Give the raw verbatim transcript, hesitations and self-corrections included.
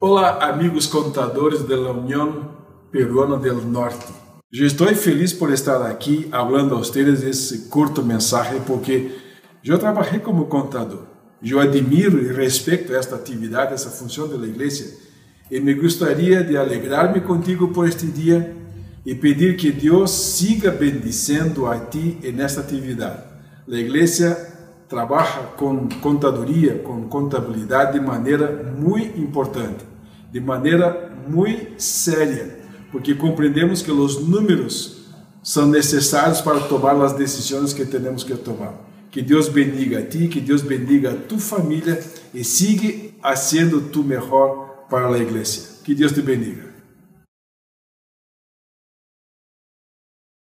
Olá, amigos contadores da União Peruana del Norte. Eu estou feliz por estar aqui falando a vocês esse curto mensagem porque eu trabalhei como contador. Eu admiro e respeito esta atividade, essa função da igreja e me gostaria de alegrar-me contigo por este dia e pedir que Deus siga bendicendo a ti nesta atividade. A igreja trabalha com contadoria, com contabilidade de maneira muito importante, de maneira muito séria, porque compreendemos que os números são necessários para tomar as decisões que temos que tomar. Que Deus bendiga a ti, que Deus bendiga a tua família e siga fazendo tu melhor para a igreja. Que Deus te bendiga.